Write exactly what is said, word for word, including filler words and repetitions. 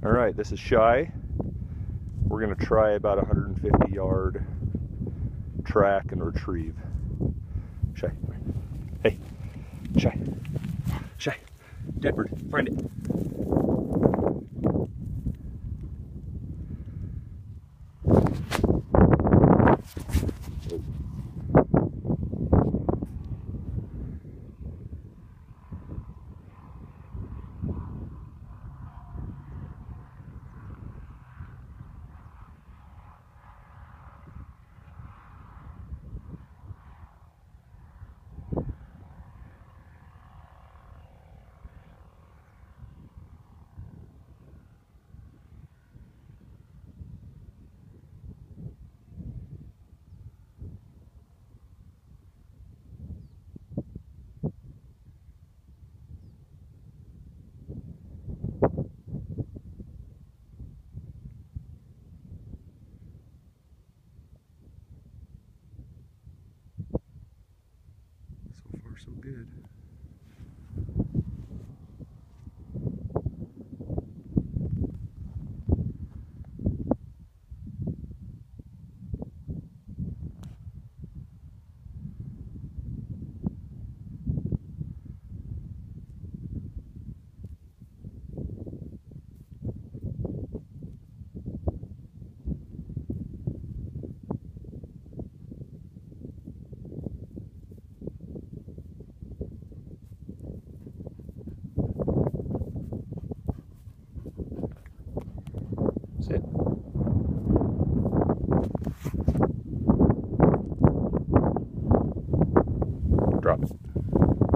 All right, this is Shy. We're gonna try about a one hundred fifty yard track and retrieve. Shy, hey, Shy, Shy, dead bird, find it. So far, so good.